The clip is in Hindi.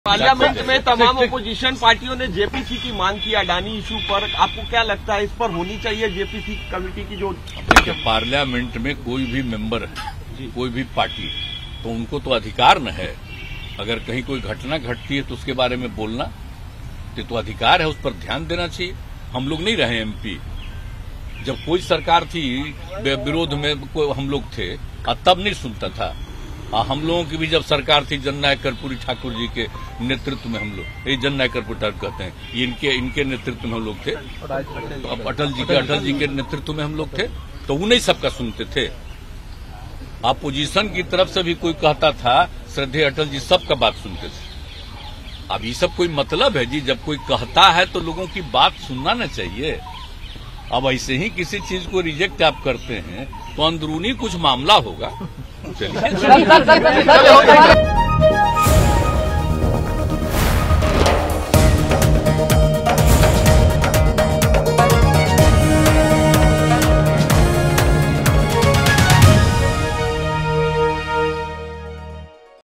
पार्लियामेंट में तमाम अपोजिशन पार्टियों ने जेपीसी की मांग की अडानी इशू पर। आपको क्या लगता है इस पर होनी चाहिए जेपीसी कमेटी की? जो पार्लियामेंट में कोई भी मेंबर है, कोई भी पार्टी, तो उनको तो अधिकार न है, अगर कहीं कोई घटना घटती है तो उसके बारे में बोलना तो अधिकार है, उस पर ध्यान देना चाहिए। हम लोग नहीं रहे एमपी, जब कोई सरकार थी विरोध में हम लोग थे, तब नहीं सुनता था। हम लोगों की भी जब सरकार थी जननायक कर्पूरी ठाकुर जी के नेतृत्व में, हम लोग ये जननायक कर्पूरी ठाकुर कहते हैं, इनके नेतृत्व में हम लोग थे। अब अटल जी के नेतृत्व में हम लोग थे, तो उन्हीं सबका सुनते थे। अपोजिशन की तरफ से भी कोई कहता था श्रद्धेय अटल जी, सबका बात सुनते थे। अब ये सब कोई मतलब है जी? जब कोई कहता है तो लोगों की बात सुनना न चाहिए। अब ऐसे ही किसी चीज को रिजेक्ट आप करते हैं तो अंदरूनी कुछ मामला होगा। चलिए